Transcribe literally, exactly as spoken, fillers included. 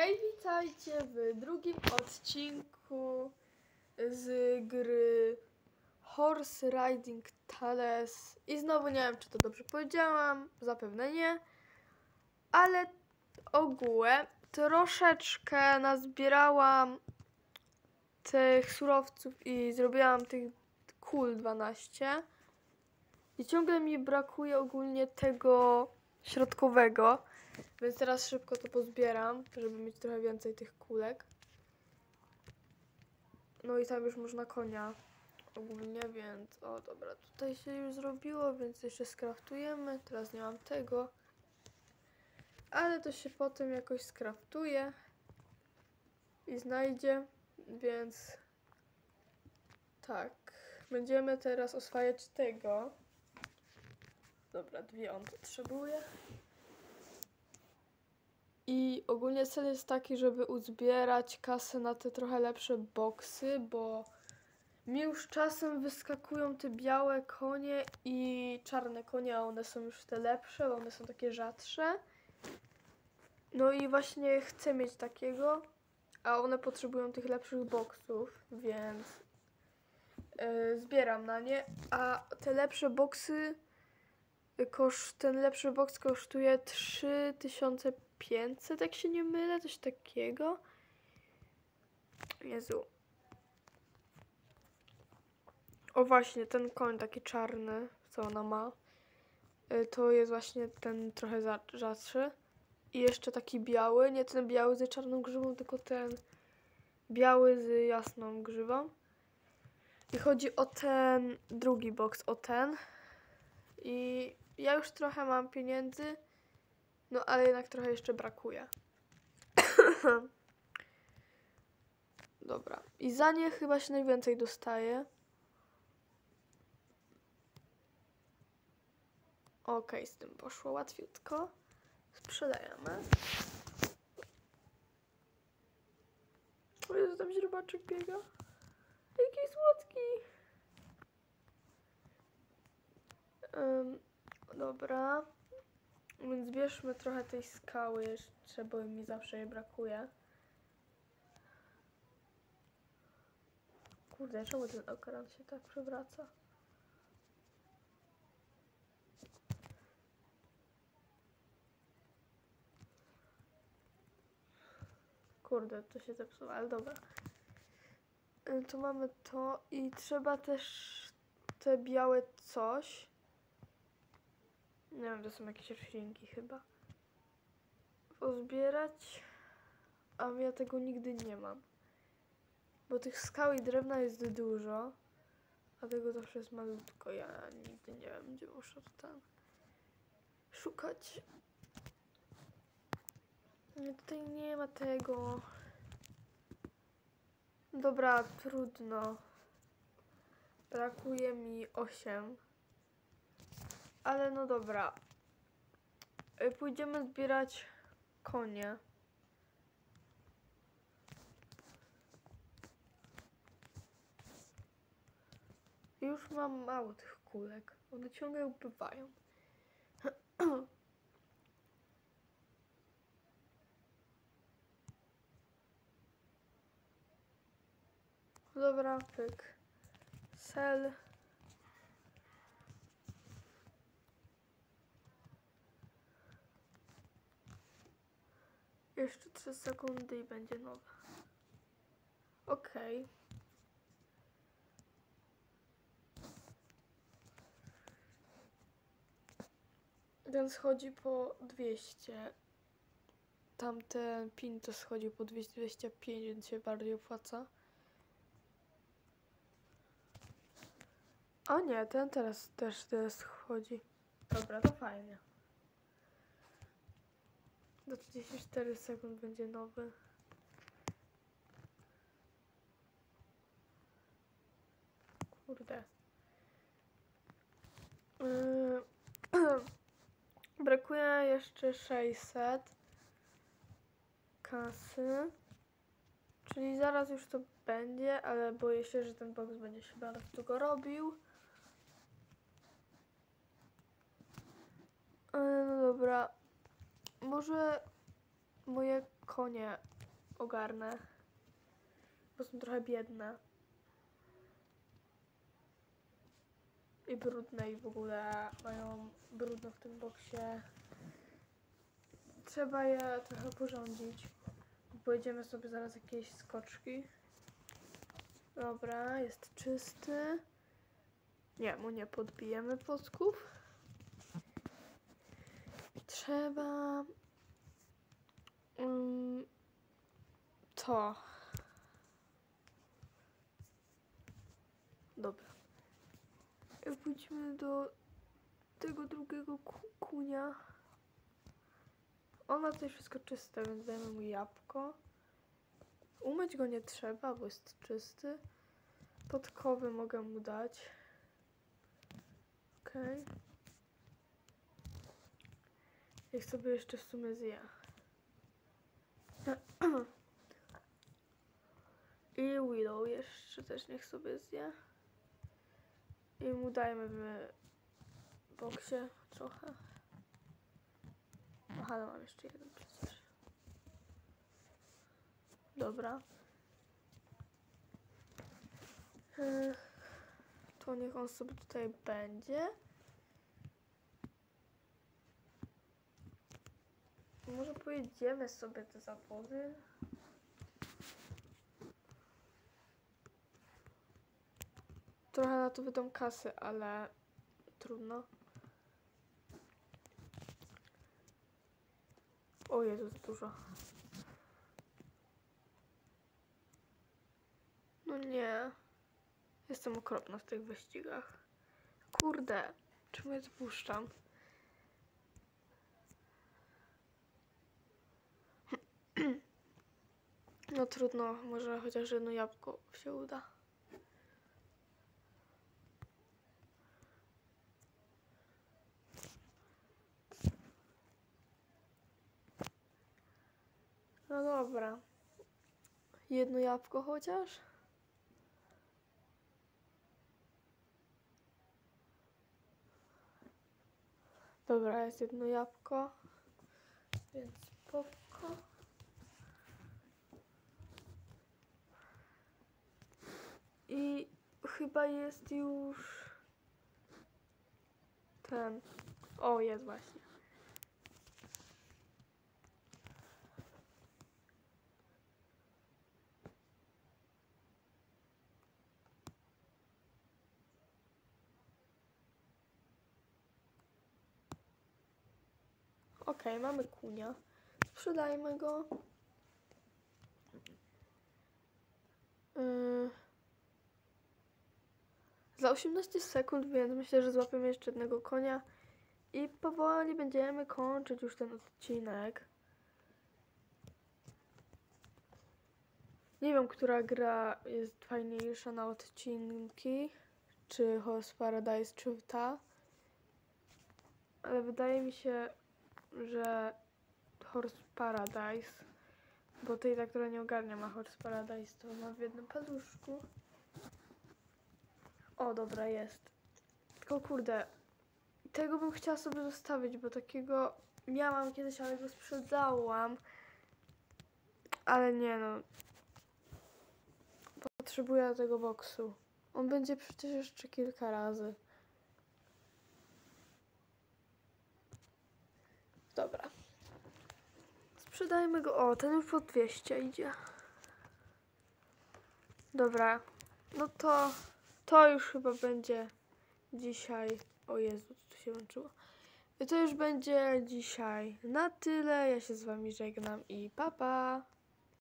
Hej, witajcie w drugim odcinku z gry Horse Riding Tales. I znowu nie wiem, czy to dobrze powiedziałam, zapewne nie, ale ogółem troszeczkę nazbierałam tych surowców i zrobiłam tych kul dwanaście. I ciągle mi brakuje ogólnie tego środkowego, więc teraz szybko to pozbieram, żeby mieć trochę więcej tych kulek. No i tam już można konia ogólnie, więc o dobra, tutaj się już zrobiło, więc jeszcze skraftujemy. Teraz nie mam tego, ale to się potem jakoś skraftuje i znajdzie, więc tak, będziemy teraz oswajać tego. Dobra, dwie on potrzebuje. I ogólnie cel jest taki, żeby uzbierać kasę na te trochę lepsze boksy, bo mi już czasem wyskakują te białe konie i czarne konie, a one są już te lepsze, bo one są takie rzadsze. No i właśnie chcę mieć takiego, a one potrzebują tych lepszych boksów, więc yy, zbieram na nie. A te lepsze boksy, koszt, ten lepszy boks kosztuje trzy tysiące pięćset, jak się nie mylę, coś takiego. Jezu. O właśnie, ten koń taki czarny, co ona ma, to jest właśnie ten trochę rzadszy. I jeszcze taki biały, nie ten biały z czarną grzywą, tylko ten biały z jasną grzywą. I chodzi o ten drugi boks, o ten. I ja już trochę mam pieniędzy, no ale jednak trochę jeszcze brakuje. Dobra. I za nie chyba się najwięcej dostaje. Okej, okay, z tym poszło łatwiutko. Sprzedajemy. O Jezu, tam źrebaczek biega. Jaki słodki. Um, dobra. Więc bierzmy trochę tej skały jeszcze, bo mi zawsze jej brakuje. Kurde, czemu ten ekran się tak przewraca? Kurde, to się zepsuło, ale dobra. Tu mamy to i trzeba też te białe coś. Nie wiem, to są jakieś roślinki chyba. Pozbierać. A ja tego nigdy nie mam. Bo tych skał i drewna jest dużo. A tego zawsze jest malutko. Ja nigdy nie wiem, gdzie muszę to tam szukać. Nie, tutaj nie ma tego. Dobra, trudno. Brakuje mi osiem. Ale no dobra. Pójdziemy zbierać konie. Już mam mało tych kulek. One ciągle upływają. Dobra, pyk. Sell. Jeszcze trzy sekundy i będzie nowe. Okej. Okay. Ten schodzi po dwieście. Tamten pin to schodzi po dwieście dwadzieścia pięć, więc się bardziej opłaca. O nie, ten teraz też teraz schodzi. Dobra, to fajnie. Do trzydziestu czterech sekund będzie nowy. Kurde. Yy. Brakuje jeszcze sześćset kasy. Czyli zaraz już to będzie, ale boję się, że ten box będzie się bardzo długo robił. No dobra. Może moje konie ogarnę, bo są trochę biedne i brudne i w ogóle mają brudno w tym boksie. Trzeba je trochę porządzić. Pojedziemy sobie zaraz jakieś skoczki. Dobra, jest czysty. Nie, mu nie podbijemy płotków. Trzeba... Um, to. Dobra. Pójdźmy do tego drugiego ku kunia. On ma tutaj wszystko czyste, więc dajmy mu jabłko. Umyć go nie trzeba, bo jest czysty. Podkowy mogę mu dać. Okej. Okay. Niech sobie jeszcze w sumie zje. I Willow jeszcze też niech sobie zje. I mu dajmy w boksie trochę. Aha, no mam jeszcze jeden przecież. Dobra. Yy, to niech on sobie tutaj będzie. Może pojedziemy sobie te zawody. Trochę na to wydam kasy, ale trudno. O Jezu, za dużo. No nie. Jestem okropna w tych wyścigach. Kurde, czemu ja dopuszczam? No trudno, może chociaż jedno jabłko się uda. No dobra. Jedno jabłko chociaż? Dobra, jest jedno jabłko. Więc spoko. I chyba jest już ten. O, jest właśnie. Okej, okay, mamy kunia. Sprzedajmy go. Yy. Za osiemnaście sekund, więc myślę, że złapiemy jeszcze jednego konia. I powoli będziemy kończyć już ten odcinek. Nie wiem, która gra jest fajniejsza na odcinki. Czy Horse Paradise, czy ta. Ale wydaje mi się, że Horse Paradise. Bo tej, ta, która nie ogarnia, ma Horse Paradise, to ma w jednym paluszku. O, dobra, jest. Tylko kurde, tego bym chciała sobie zostawić, bo takiego miałam kiedyś, ale go sprzedałam. Ale nie no. Potrzebuję tego boksu. On będzie przecież jeszcze kilka razy. Dobra. Sprzedajmy go. O, ten już po dwieście idzie. Dobra. No to to już chyba będzie dzisiaj. O Jezu, co tu się łączyło. I to już będzie dzisiaj na tyle. Ja się z wami żegnam i pa pa.